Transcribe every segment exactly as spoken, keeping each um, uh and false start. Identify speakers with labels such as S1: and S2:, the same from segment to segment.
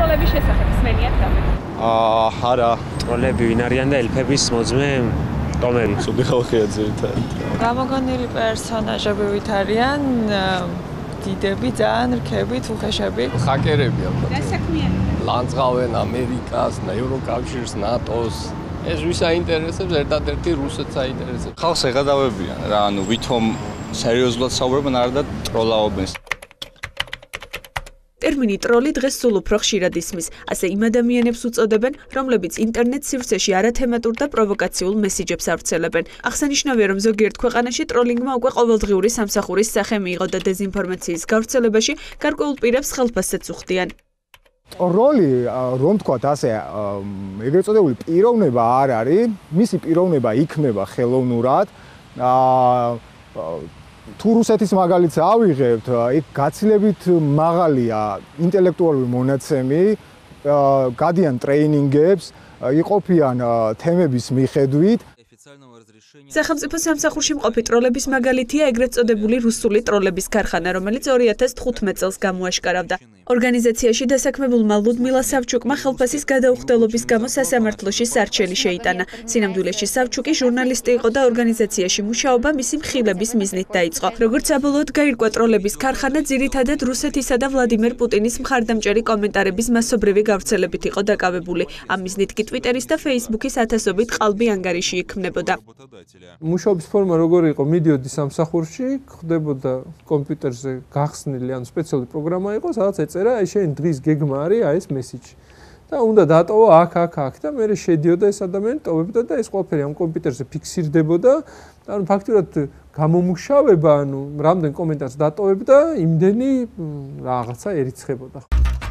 S1: ტროლების შესახებ სმენიათ რამე?
S2: აა, არა.
S3: ტროლები ვინ არიან და ელფების მოძმე ტომები.
S2: ცუდი ხალხია ძირითადად.
S4: გამოგონილი პერსონაჟები ვით არიან დიდები, ძალიან რქები, თუხეშები.
S5: ჰაკერები ალბათ.
S1: რა საქმიანობა?
S5: ლანძღავენ ამერიკას, ევროკავშირს, ნატოს. ეს ვის აინტერესებს, ერთადერთი რუსეთს აინტერესებს.
S2: ხალხს ეღადავებიან რა, ანუ ვითომ სერიოზულად საუბრობენ, არა და ტროლაობენ.
S6: ტერმინი ტროლი დღეს სულ უფრო ხშირად ისმის, ასე იმ ადამიანებს უწოდებენ, რომლებიც ინტერნეტ სივრცეში არათემატურ და პროვოკაციულ მესიჯებს ავრცელებენ. აღსანიშნავია, რომ ზოგიერთ ქვეყანაში ტროლინგმა უკვე ყოველდღიური სამსახურის სახე მიიღო და დეზინფორმაციის გავრცელებაში გარკვეულ პირებს ხელფასსაც უხდიან.
S7: ტროლი, რომ თქვათ ასე, ეგრეთ წოდებული პიროვნება არ არის, მისი პიროვნება იქმნება ხელოვნურად. თუ რუსეთის მაგალითს ავიღებთ, იქ გაცილებით მაღალია ინტელექტუალური მონაცემი, გადიან ტრეინინგებს, იყოფიან თემების მიხედვით.
S6: სახელმწიფო სამსახურში მყოფი ტროლების მაგალითია ეგრეთ წოდებული რუსული ტროლების ქარხანა, რომელიც ორი ათას თხუთმეტ წელს გამოაშკარავდა. ორგანიზაციაში დასაქმებულმა ლუდმილა სავჩუკმა ხელფასის გადაუხდელობის გამო სასამართლოში სარჩელი შეიტანა. სინამდვილეში სავჩუკი ჟურნალისტი იყო და ორგანიზაციაში მუშაობა მისი მხილების მიზნით დაიწყო. როგორც საბოლოოდ გაირკვა, ტროლების ქარხანა ძირითადად რუსეთისა და ვლადიმერ პუტინის მხარდამჭერი კომენტარების მასობრივი გავრცელებით იყო დაკავებული. ამ მიზნით კი ტვიტერის და ფეისბუქის ათასობით ყალბი ანგარიში იქმნებოდა.
S8: მუშაობის ფორმა როგორი იყო? მიდიოდი სამსახურში, ხდებოდა კომპიუტერზე გახსნილი, ანუ სპეციალური პროგრამა იყო, სადაც ეწერა, აი შენ დღის გეგმა არის, აი ეს მესიჯი. და უნდა დატოვო აქ, აქ, აქ და მე შედიოდა ეს ადამიანი, ტოვებდა და ეს ყველაფერი ამ კომპიუტერზე ფიქსირდებოდა. ანუ ფაქტურად გამომუშავება, ანუ რამდენ კომენტარს დატოვებდა, იმდენი რაღაცა ერიცხებოდა.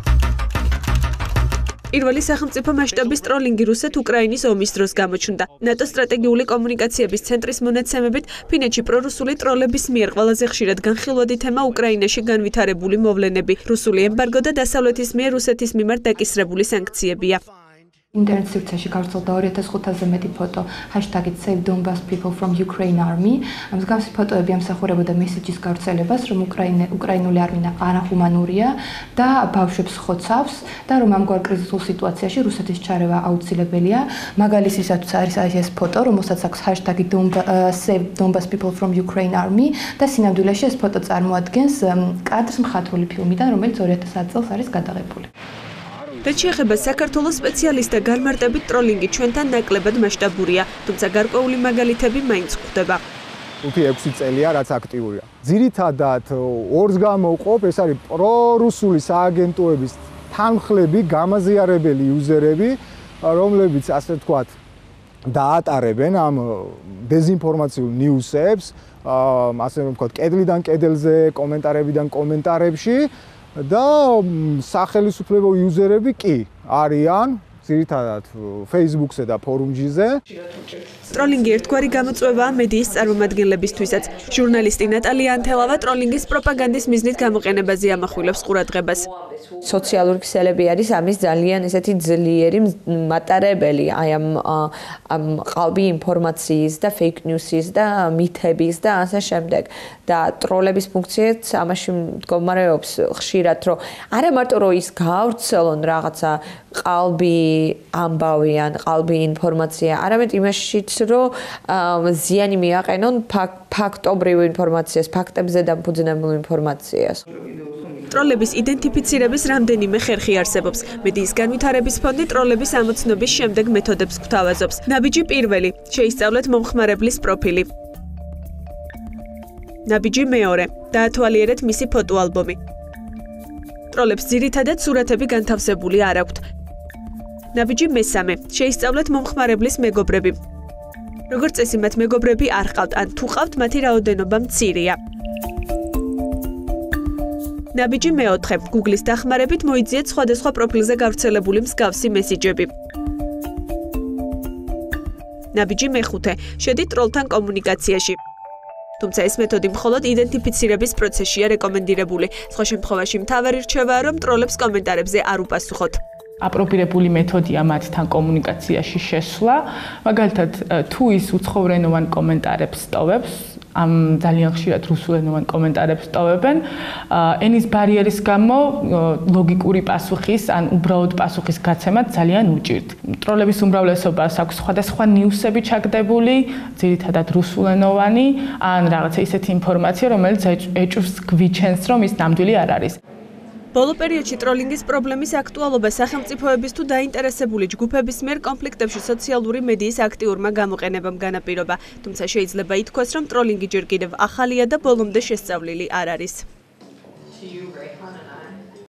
S6: პირველი სახელმწიფო მასშტაბის ტროლინგი რუსეთ-უკრაინის ომის დროს გამოჩნდა. ნატო სტრატეგიული კომუნიკაციების ცენტრის მონაცემებით, ფინეთში პრორუსული ტროლების მიერ ყველაზე ხშირად განხილვადი თემა უკრაინაში განვითარებული მოვლენები, რუსული ემბარგო და დასავლეთის მიერ რუსეთის მიმართ დაკისრებული სანქციებია.
S9: ინტერნეტ სივრცეში გავრცელდა ორი ათას ხუთასზე მეტი ფოტო ჰაშტაგით Save Donbas People from Ukraine Army. მსგავსი ფოტოები ამსახურებოდა მესიჯის გავრცელებას, რომ უკრაინული არმია არახუმანურია და ბავშვებს ხოცავს და რომ ამგვარ კრიზისულ სიტუაციაში რუსეთის ჩარევა აუცილებელია. მაგალითისათვის არის ეს ფოტო, რომელსაც აქვს ჰაშტაგი Save Donbas People from Ukraine Army და სინამდვილეში ეს ფოტო წარმოადგენს კადრს მხატვრული ფილმიდან, რომელიც ორი ათას ათი წელს არის გადაღებული.
S6: რაც შეეხება საქართველოს სპეციალისტ და განმარტებით ტროლინგი ჩვენთან ნაკლებად მასშტაბურია, თუმცა გარკვეული მაგალითები მაინც გვხვდება.
S7: ხუთი ექვსი წელია, რაც აქტიურია. ძირითადად ორს გამოვყოფ, ეს არის პრორუსული სააგენტოების თანმხლები, გამაზიარებელი იუზერები, რომლებიც ასე ვთქვათ, დაატარებენ ამ დეზინფორმაციულ ნიუსებს, ასე ვთქვათ, კედლიდან კედელზე, კომენტარებიდან კომენტარებში. და სახელმწიფო იუზერები კი არიან ძირითადად Facebook-ზე და Forum-ზე.
S6: ტროლინგი ერთგვარი გამოწვევაა მედიის წარმომადგენლებისთვისაც. ჟურნალისტი ნატალია ანთელავა ტროლინგის პროპაგანდის მიზნით გამოყენებაზე ამახვილებს ყურადღებას.
S4: სოციალური ქსელები არის ამის ძალიან ესეთი ძლიერი მატარებელი, აი ამ ამ ყალბი ინფორმაციის და fake news-ის და მითების და ასე შემდეგ. და ტროლების ფუნქციაც ამაში მდგომარეობს ხშირად, რომ არა მარტო რომ ის გავრცელონ რაღაცა ყალბი ამბავი ან ყალბი ინფორმაცია, არამედ იმაშიც რომ ზიანი მიაყენონ ფაქტობრივ ინფორმაციას, ფაქტებზე დამფუძნებულ ინფორმაციას.
S6: ტროლების იდენტიფიცირების რამდენიმე ხერხი არსებობს. მედიის განვითარების ფონდი ტროლების ამოცნობის შემდეგ მეთოდებს გვთავაზობს. ნაბიჯი პირველი, შეისწავლეთ მომხმარებლის პროფილი. ნაბიჯი მეორე, დაათვალიერეთ მისი ფოტოალბომი. ტროლებს ძირითადად სურათები განთავსებული არ აქვთ. ნაბიჯი მესამე, შეისწავლეთ მომხმარებლის მეგობრები. როგორც წესი, მათ მეგობრები არ ყავთ, ან თუ ყავთ, მათი რაოდენობა მცირეა. ნაბიჯი მეოთხე, Google-ის დახმარებით მოიძიეთ სხვადასხვა პროფილზე გავრცელებული მსგავსი მესიჯები. ნაბიჯი მეხუთე, შედით ტროლთან კომუნიკაციაში. თუმცა ეს მეთოდი მხოლოდ იდენტიფიცირების პროცესშია რეკომენდირებული. სხვა შემთხვევაში მთავარი რჩევაა, რომ ტროლებს კომენტარებზე არ უპასუხოთ.
S10: აპროპირებული მეთოდია მათთან კომუნიკაციაში შესვლა. მაგალითად, თუ ის უცხოურენოვან კომენტარებს ტოვებს, ამ ძალიან ხშირად რუსულენოვან კომენტარებს ტოვებენ. ენის ბარიერის გამო ლოგიკური პასუხის ან უბრალოდ პასუხის გაცემად ძალიან უჭირთ. ტროლების უმრავლესობას აქვს სხვადასხვა ნიუსები ჩაგდებული, ძირითადად რუსულენოვანი, ან რაღაცა ისეთი ინფორმაცია, რომელიც ეჭვს გვიჩენს, რომ ის ნამდვილი არ არის.
S6: ბოლო პერიოდში ტროლინგის პრობლემის აქტუალობა სახელმწიფოების თუ დაინტერესებული ჯგუფების მიერ კონფლიქტებში სოციალური მედიის აქტიურმა გამოყენებამ განაპირობა. თუმცა შეიძლება ითქვას, რომ ტროლინგი ჯერ კიდევ ახალია და ბოლომდე შესწავლილი არ არის.